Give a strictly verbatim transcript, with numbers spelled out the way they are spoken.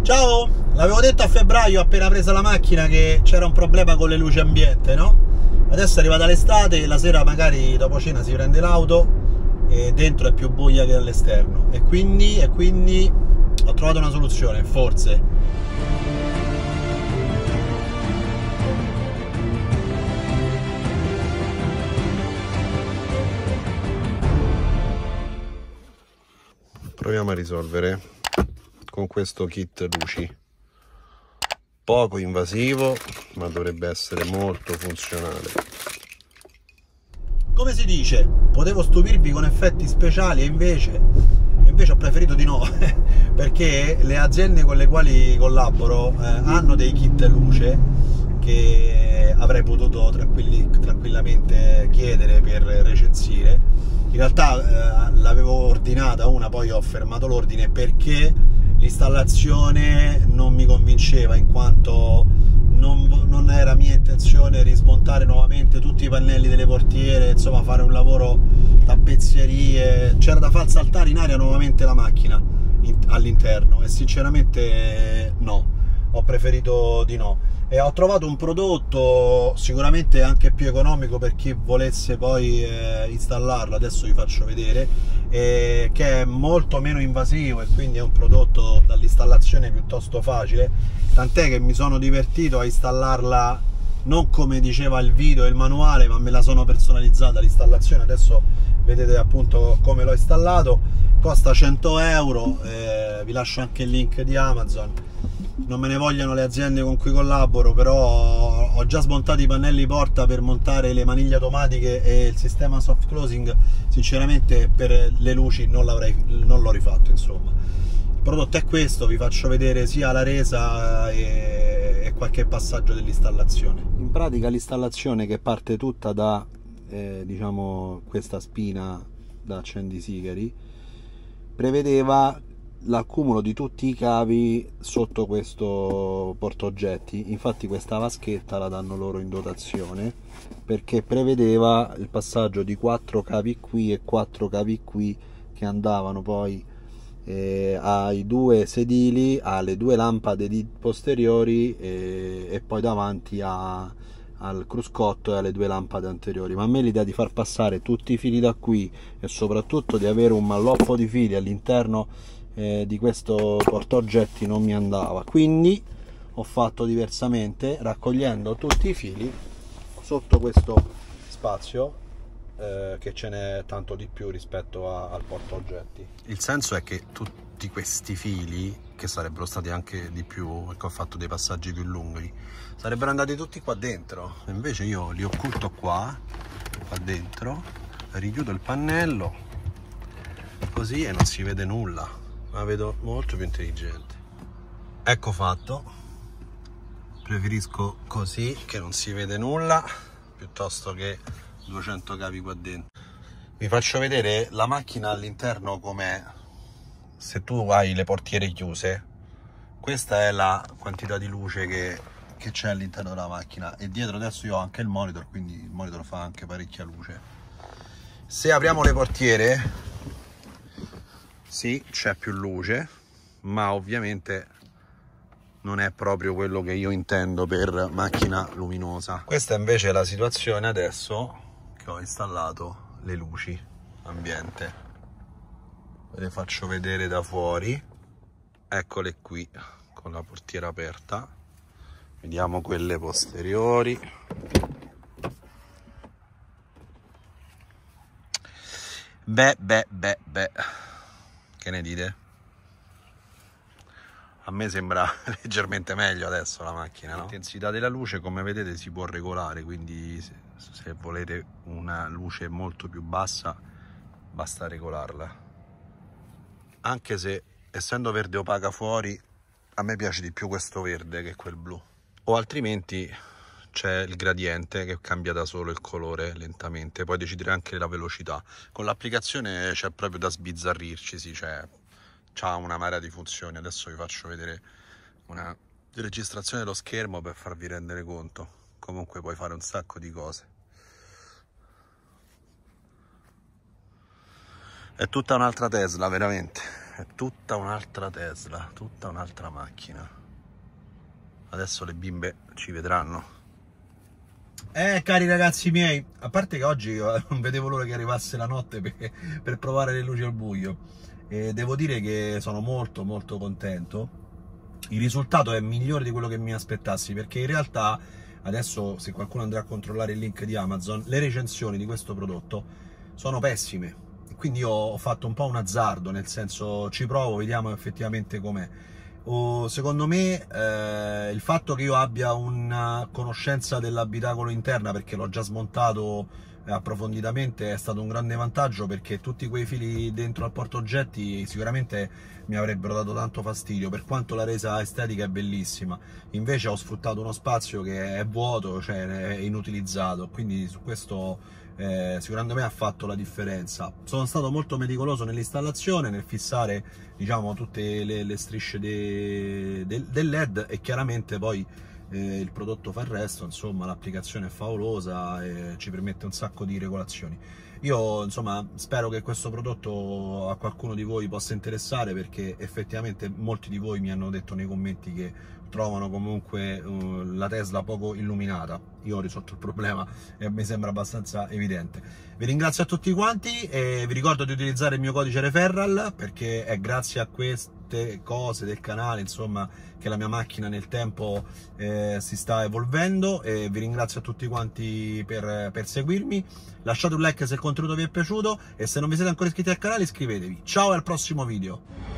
Ciao, l'avevo detto a febbraio appena presa la macchina che c'era un problema con le luci ambiente, no? Adesso è arrivata l'estate e la sera magari dopo cena si prende l'auto e dentro è più buia che all'esterno e quindi, e quindi ho trovato una soluzione, forse. Proviamo a risolvere con questo kit luci, poco invasivo ma dovrebbe essere molto funzionale. Come si dice, potevo stupirvi con effetti speciali e invece, invece ho preferito di no, perché le aziende con le quali collaboro eh, hanno dei kit luce che avrei potuto tranquilli, tranquillamente chiedere per recensire. In realtà eh, l'avevo ordinata una, poi ho fermato l'ordine perché l'installazione non mi convinceva, in quanto non, non era mia intenzione rismontare nuovamente tutti i pannelli delle portiere, insomma fare un lavoro tappezzerie, c'era da far saltare in aria nuovamente la macchina all'interno e sinceramente no, ho preferito di no. E ho trovato un prodotto sicuramente anche più economico per chi volesse poi eh, installarlo, adesso vi faccio vedere, eh, che è molto meno invasivo e quindi è un prodotto dall'installazione piuttosto facile, tant'è che mi sono divertito a installarla non come diceva il video e il manuale, ma me la sono personalizzata l'installazione. Adesso vedete appunto come l'ho installato, costa cento euro, eh, vi lascio anche il link di Amazon. Non me ne vogliono le aziende con cui collaboro, però ho già smontato i pannelli porta per montare le maniglie automatiche e il sistema soft closing. Sinceramente per le luci non l'avrei, non l'ho rifatto, insomma. Il prodotto è questo, vi faccio vedere sia la resa e, e qualche passaggio dell'installazione. In pratica l'installazione, che parte tutta da eh, diciamo questa spina da accendisigari, prevedeva l'accumulo di tutti i cavi sotto questo portaoggetti. Infatti questa vaschetta la danno loro in dotazione perché prevedeva il passaggio di quattro cavi qui e quattro cavi qui che andavano poi eh, ai due sedili, alle due lampade di posteriori eh, e poi davanti a, al cruscotto e alle due lampade anteriori. Ma a me l'idea di far passare tutti i fili da qui e soprattutto di avere un malloppo di fili all'interno Eh, di questo portaoggetti non mi andava, quindi ho fatto diversamente, raccogliendo tutti i fili sotto questo spazio eh, che ce n'è tanto di più rispetto a, al portaoggetti. Il senso è che tutti questi fili, che sarebbero stati anche di più perché ho fatto dei passaggi più lunghi, sarebbero andati tutti qua dentro, invece io li occulto qua qua dentro, richiudo il pannello così e non si vede nulla. La vedo molto più intelligente. Ecco fatto, preferisco così che non si vede nulla piuttosto che duecento cavi qua dentro. Vi faccio vedere la macchina all'interno com'è. Se tu hai le portiere chiuse, questa è la quantità di luce che che c'è all'interno della macchina, e dietro adesso io ho anche il monitor, quindi il monitor fa anche parecchia luce. Se apriamo le portiere, sì, c'è più luce, ma ovviamente non è proprio quello che io intendo per macchina luminosa. Questa invece è la situazione adesso che ho installato le luci ambiente. Ve le faccio vedere da fuori. Eccole qui con la portiera aperta. Vediamo quelle posteriori. Beh, beh, beh, beh. Che ne dite? A me sembra leggermente meglio adesso la macchina, no? L'intensità della luce, come vedete, si può regolare, quindi se, se volete una luce molto più bassa basta regolarla. Anche se, essendo verde opaca fuori, a me piace di più questo verde che quel blu. O altrimenti c'è il gradiente che cambia da solo il colore lentamente, puoi decidere anche la velocità. Con l'applicazione c'è proprio da sbizzarrirci, sì, cioè c'ha una marea di funzioni. Adesso vi faccio vedere una registrazione dello schermo per farvi rendere conto. Comunque puoi fare un sacco di cose. È tutta un'altra Tesla, veramente. è tutta un'altra Tesla, tutta un'altra macchina. Adesso le bimbe ci vedranno. Eh, cari ragazzi miei, a parte che oggi io non vedevo l'ora che arrivasse la notte per, per provare le luci al buio, e devo dire che sono molto molto contento. Il risultato è migliore di quello che mi aspettassi, perché in realtà adesso, se qualcuno andrà a controllare il link di Amazon, le recensioni di questo prodotto sono pessime, quindi io ho fatto un po' un azzardo, nel senso, ci provo, vediamo effettivamente com'è. Oh, secondo me eh, il fatto che io abbia una conoscenza dell'abitacolo interna, perché l'ho già smontato eh, approfonditamente, è stato un grande vantaggio, perché tutti quei fili dentro al portaoggetti sicuramente mi avrebbero dato tanto fastidio, per quanto la resa estetica è bellissima. Invece ho sfruttato uno spazio che è vuoto, cioè è inutilizzato, quindi su questo Eh, secondo me ha fatto la differenza. Sono stato molto meticoloso nell'installazione, nel fissare, diciamo, tutte le, le strisce de, de, del L E D, e chiaramente poi eh, il prodotto fa il resto. Insomma, l'applicazione è favolosa e ci permette un sacco di regolazioni. Io, insomma, spero che questo prodotto a qualcuno di voi possa interessare, perché effettivamente molti di voi mi hanno detto nei commenti che trovano comunque uh, la Tesla poco illuminata. Io ho risolto il problema e mi sembra abbastanza evidente. Vi ringrazio a tutti quanti e vi ricordo di utilizzare il mio codice referral, perché è grazie a queste cose del canale, insomma, che la mia macchina nel tempo eh, si sta evolvendo. E vi ringrazio a tutti quanti per, per seguirmi. Lasciate un like se il contenuto vi è piaciuto, e se non vi siete ancora iscritti al canale iscrivetevi. Ciao e al prossimo video.